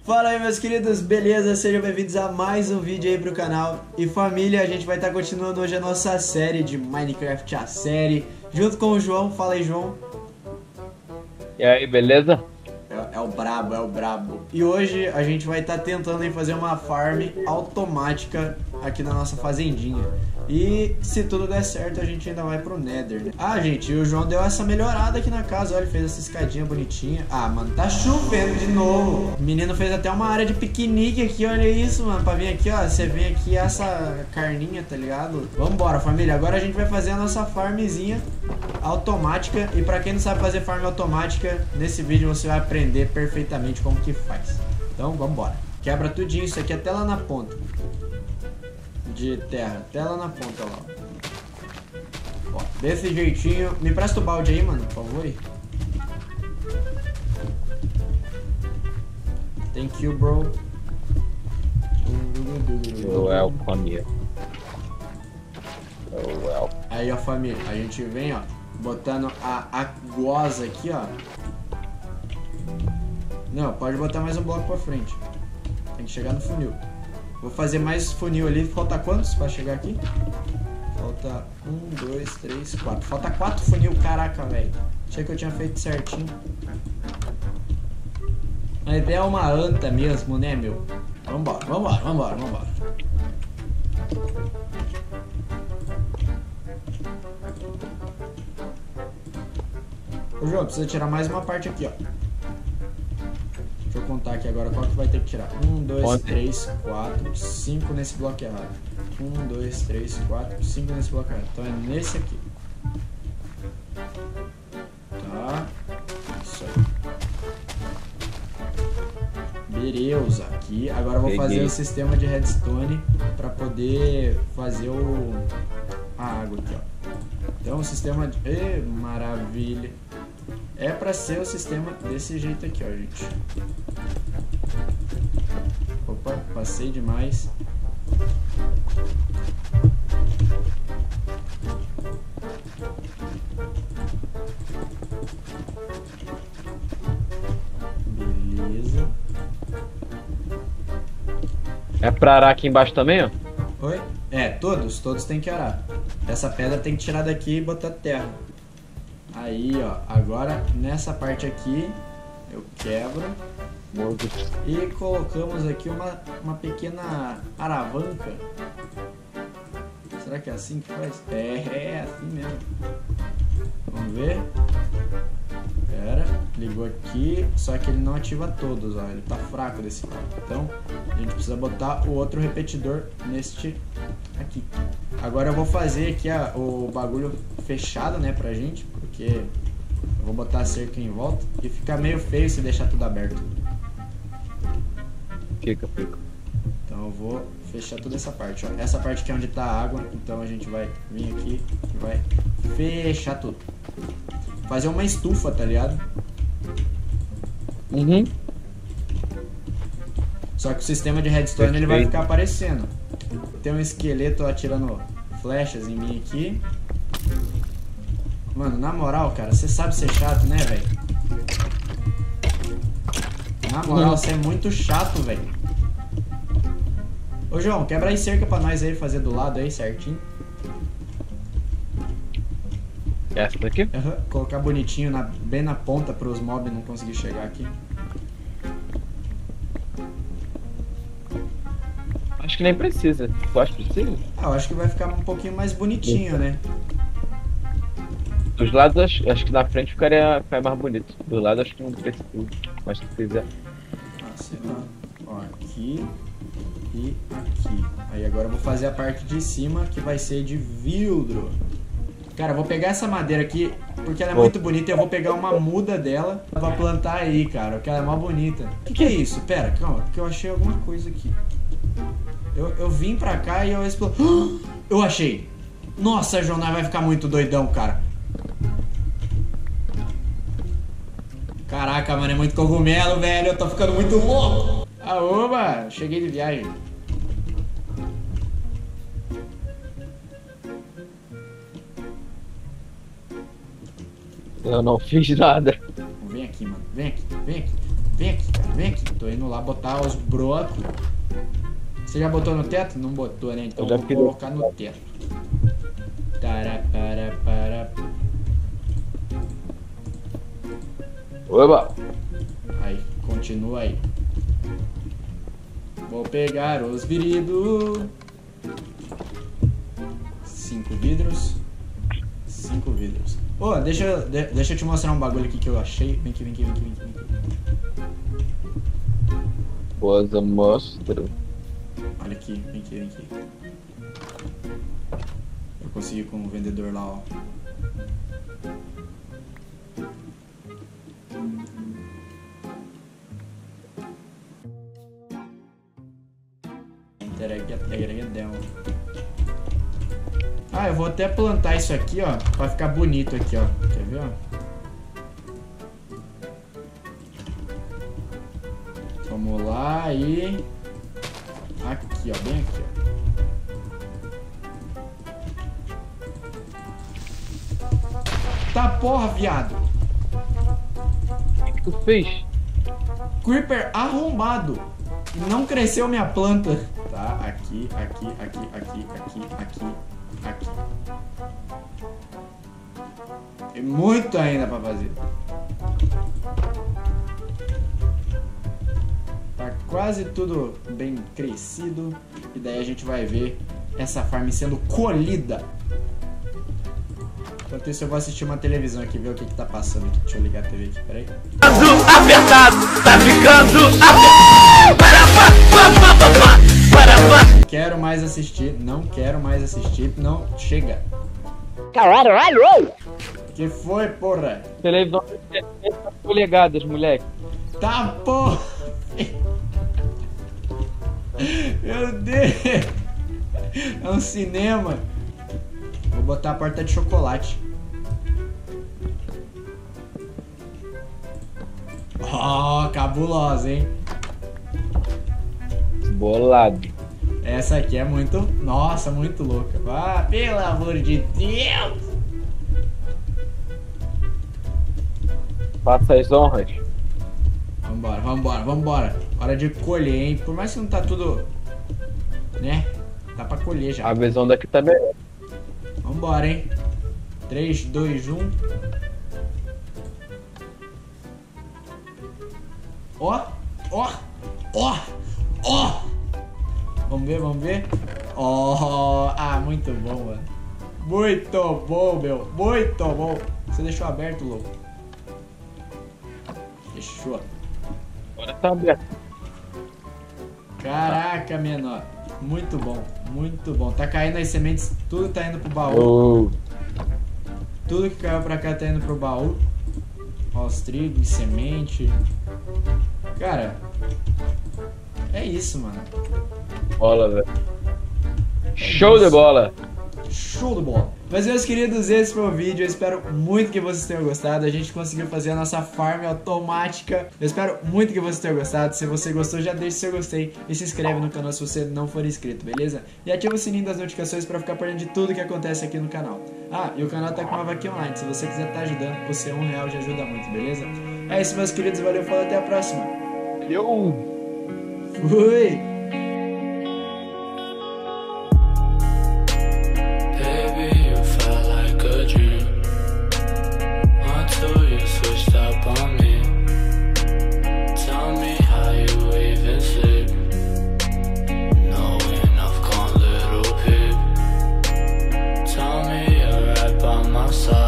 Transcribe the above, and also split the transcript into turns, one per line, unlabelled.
Fala aí, meus queridos, beleza? Sejam bem-vindos a mais um vídeo aí pro canal. E família, a gente vai estar continuando hoje a nossa série de Minecraft, a série, junto com o João. Fala aí, João.
E aí, beleza?
É o brabo, é o brabo. E hoje a gente vai estar tentando aí fazer uma farm automática aqui na nossa fazendinha. E se tudo der certo, a gente ainda vai pro Nether, né? Ah, gente, o João deu essa melhorada aqui na casa. Olha, ele fez essa escadinha bonitinha. Ah, mano, tá chovendo de novo. O menino fez até uma área de piquenique aqui, olha isso, mano. Pra vir aqui, ó, você vem aqui essa carninha, tá ligado? Vambora, família. Agora a gente vai fazer a nossa farmzinha automática. E pra quem não sabe fazer farm automática, nesse vídeo você vai aprender perfeitamente como que faz. Então, vambora. Quebra tudinho, isso aqui até lá na ponta de terra, até lá na ponta lá. Ó, desse jeitinho. Me presta o balde aí, mano, por favor. Thank you, bro.
Welcome. Welcome.
Aí, ó, família, a gente vem, ó, botando a aguosa aqui, ó. Não, pode botar mais um bloco pra frente. Tem que chegar no funil. Vou fazer mais funil ali. Falta quantos pra chegar aqui? Falta 1, 2, 3, 4. Falta 4 funil, caraca, velho. Achei que eu tinha feito certinho. A ideia é uma anta mesmo, né, meu? Vambora, vambora, vambora, vambora. Ô, João, precisa tirar mais uma parte aqui, ó. Deixa eu contar aqui agora qual que vai ter que tirar. 1, 2, 3, 4, 5 nesse bloco errado. 1, 2, 3, 4, 5 nesse bloco errado. Então é nesse aqui. Tá. Isso aí. Beleza. Aqui. Agora eu vou fazer o sistema de redstone para poder fazer a água aqui, ó. Então o sistema de... maravilha. É pra ser o sistema desse jeito aqui, ó, gente. Opa, passei demais. Beleza.
É pra arar aqui embaixo também, ó?
Oi? É, todos tem que arar. Essa pedra tem que tirar daqui e botar terra. Aí, ó, agora nessa parte aqui eu quebro e colocamos aqui uma pequena alavanca. Será que é assim que faz? É assim mesmo. Vamos ver. Pera, ligou aqui, só que ele não ativa todos, ó, ele tá fraco desse lado. Então a gente precisa botar o outro repetidor neste aqui. Agora eu vou fazer aqui o bagulho fechado, né, pra gente, porque eu vou botar a cerca em volta e fica meio feio se deixar tudo aberto.
Fica.
Então eu vou fechar toda essa parte, ó. Essa parte aqui é onde tá a água, então a gente vai vir aqui e vai fechar tudo. Fazer uma estufa, tá ligado?
Uhum.
Só que o sistema de redstone ele vai ficar aparecendo. Tem um esqueleto atirando flechas em mim aqui. Mano, na moral, cara, você sabe ser chato, né, velho? Na moral, você é muito chato, velho. Ô, João, quebra aí cerca pra nós aí, fazer do lado aí, certinho.
Essa daqui?
Uhum. Colocar bonitinho bem na ponta para os mobs não conseguir chegar aqui.
Acho que nem precisa. Tu acha que precisa?
Ah, eu acho que vai ficar um pouquinho mais bonitinho, né?
Dos lados, acho que na frente ficaria mais bonito. Do lado, acho que não precisa. Mas se quiser.
Ah, sei lá. Ó, aqui e aqui. Aí agora eu vou fazer a parte de cima que vai ser de vidro. Cara, eu vou pegar essa madeira aqui, porque ela é muito bonita, e eu vou pegar uma muda dela pra plantar aí, cara, porque ela é mó bonita. O que é isso? Pera, calma, porque eu achei alguma coisa aqui. Eu vim pra cá e eu explodi. Eu achei! Nossa, João, vai ficar muito doidão, cara. Caraca, mano, é muito cogumelo, velho, eu tô ficando muito louco. Aoba, cheguei de viagem.
Eu não fiz nada.
Vem aqui, mano. Vem aqui, vem aqui. Vem aqui, cara, vem aqui. Tô indo lá botar os brocos. Você já botou no teto? Não botou, né? Então eu vou colocar no teto. Para.
Oba!
Aí, continua aí. Vou pegar os viridos. 5 vidros. 5 vidros. Ô, deixa eu te mostrar um bagulho aqui que eu achei. Vem aqui.
Boas amostras.
Olha aqui, vem aqui. Eu consegui com o vendedor lá, ó. Ah, eu vou até plantar isso aqui, ó, pra ficar bonito aqui, ó. Quer ver, ó? Vamos lá e... Aqui, ó, bem aqui, ó. Tá porra, viado.
O que tu fez?
Creeper arrombado. Não cresceu minha planta. Tá, aqui. Tem muito ainda pra fazer. Tá quase tudo bem crescido. E daí a gente vai ver essa farm sendo colhida. Enquanto isso eu vou assistir uma televisão aqui, ver o que tá passando aqui. Deixa eu ligar a TV aqui, peraí.
Apertado, tá ficando
Não quero mais assistir, não, chega.
Caralho!
Que foi, porra?
Televisão de 60 polegadas, moleque.
Tá, porra! Meu Deus! É um cinema. Vou botar a porta de chocolate. Oh, cabulosa, hein?
Bolado.
Essa aqui é muito... Nossa, muito louca. Ah, pelo amor de Deus!
Faça as honras.
Vambora. Hora de colher, hein? Por mais que não tá tudo... Né? Dá pra colher já.
A visão daqui tá melhor.
Vambora, hein? 3, 2, 1. Ó. Vamos ver. Ó. Ah, muito bom, mano. Muito bom, meu. Muito bom. Você deixou aberto, louco? Fechou.
Agora tá aberto.
Caraca, menor. Muito bom. Tá caindo as sementes, tudo tá indo pro baú. Tudo que caiu pra cá tá indo pro baú. Ó, os trigos, semente. Cara, é isso, mano.
Bola, velho. Show de bola.
Show de bola. Mas, meus queridos, esse foi o vídeo. Eu espero muito que vocês tenham gostado. A gente conseguiu fazer a nossa farm automática. Eu espero muito que vocês tenham gostado. Se você gostou, já deixa seu gostei e se inscreve no canal se você não for inscrito, beleza? E ativa o sininho das notificações para ficar por dentro de tudo que acontece aqui no canal. Ah, e o canal tá com uma vaquinha online. Se você quiser estar ajudando, por ser R$1 já ajuda muito, beleza? É isso, meus queridos. Valeu, falou, até a próxima. Fui!
Side.